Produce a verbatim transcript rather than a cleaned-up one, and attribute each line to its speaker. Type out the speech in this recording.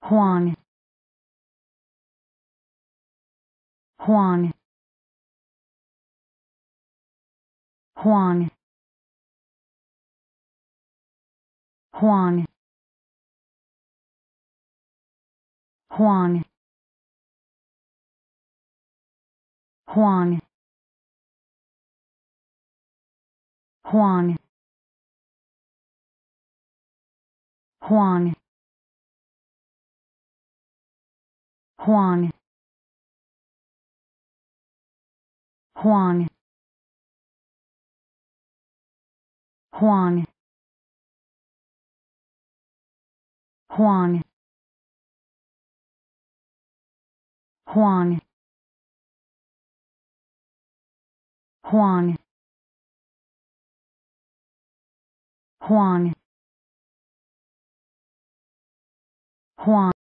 Speaker 1: Hwang, Hwang, Hwang, Hwang, Hwang, Hwang, Hwang, Hwang, Hwang, Hwang, Hwang, Hwang, Hwang, Hwang, Hwang, Hwang.